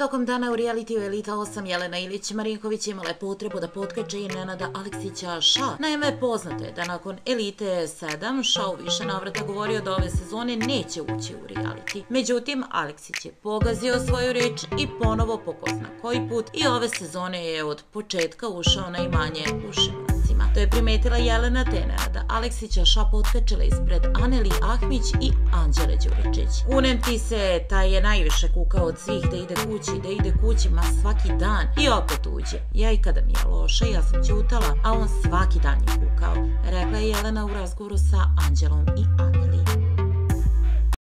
Tokom dana u realitiju Elita 8 Jelena Ilić Marinković imala je potrebu da potkače i Nenada Aleksića Ša. Naime, poznato je da nakon Elite 7 Ša u više navrata govorio da ove sezone neće ući u reality. Međutim, Aleksić je pogazio svoju reč i ponovo po ko zna koji put i ove sezone je od početka ušao na imanje u Šimuncima. To je primetila Jelena te Nenada Aleksića Ša potkačila ispred Aneli Ahmić i Anđele Đuričić. Kunem ti se, taj je najviše kukao od svih da ide kući, ma svaki dan i opet uđe. Ja i kada mi je loše, ja sam ćutala, a on svaki dan je kukao, rekla je Jelena u razgovoru sa Anđelom i Aneli.